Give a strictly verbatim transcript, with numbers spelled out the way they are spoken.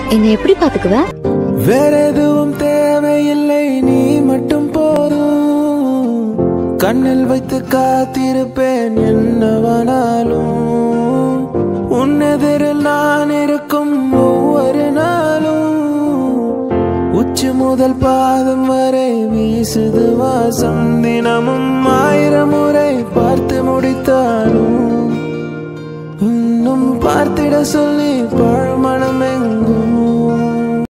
என்னை எப்படி பாத்துக்குவ? வேற எதுவும் தேவையில்லை, நீ மட்டும் போதும். கண்ணில் வைத்து காத்திருப்பேன் என்னவானாலும். உன்னெதிரில் நான் இருக்கும் ஒவ்வொரு நாளும். உச்சி முதல் பாதம் வரை வீசுது வாசம். தினமும் ஆயிரம் முறை பார்த்து முடித்தாலும் இன்னும் பார்த்திட சொல்லி பழமணம் எங்க